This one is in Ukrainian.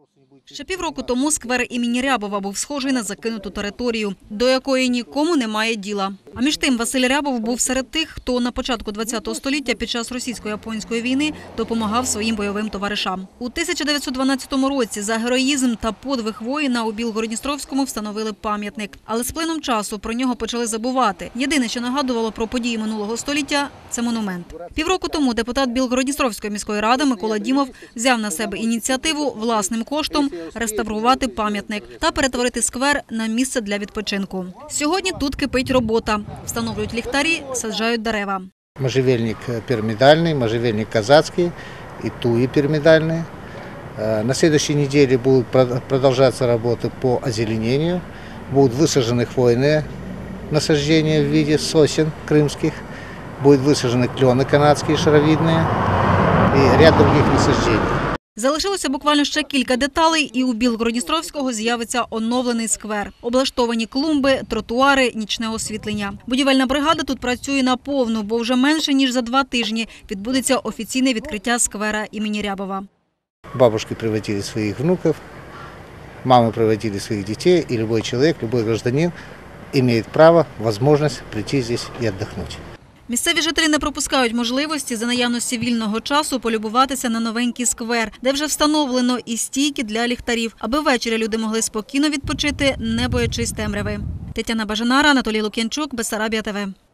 Ще півроку тому сквер імені Рябова був схожий на закинуту територію, до якої нікому немає діла. А між тим Василь Рябов був серед тих, хто на початку ХХ століття під час російсько-японської війни допомагав своїм бойовим товаришам. У 1912 році за героїзм та подвиг воїна у Білгород-Дністровському встановили пам'ятник. Але з плином часу про нього почали забувати. Єдине, що нагадувало про події минулого століття – це монумент. Півроку тому депутат Білгород-Дністровської міської ради Микола Дімов взяв на себе ініціативу власним коштом реставрувати пам'ятник та перетворити сквер на місце для відпочинку. Сьогодні тут кипить робота. Встановлюють ліхтарі, саджають дерева. Можжевельник пирамидальный, можжевельник казацкий и туи пирамидальные. На следующей неделе будут продолжаться работы по озеленению. Будут высажены хвойные насаждения в виде сосен крымских. Будут высажены клены канадские шаровидные и ряд других насаждений. Залишилося буквально ще кілька деталей, і у Білгород-Дністровського з'явиться оновлений сквер. Облаштовані клумби, тротуари, нічне освітлення. Будівельна бригада тут працює наповну, бо вже менше ніж за 2 тижні відбудеться офіційне відкриття сквера імені Рябова. Бабушки приводили своих внуков, мамы приводили своих детей, и любой человек, любой гражданин имеет право, возможность прийти здесь и отдохнуть. Місцеві жителі не пропускають можливості за наявності вільного часу полюбуватися на новенький сквер, де вже встановлено і стійки для ліхтарів, аби ввечері люди могли спокійно відпочити, не боячись темряви. Тетяна Бажанара, Анатолій Лук'янчук, Бессарабія ТВ.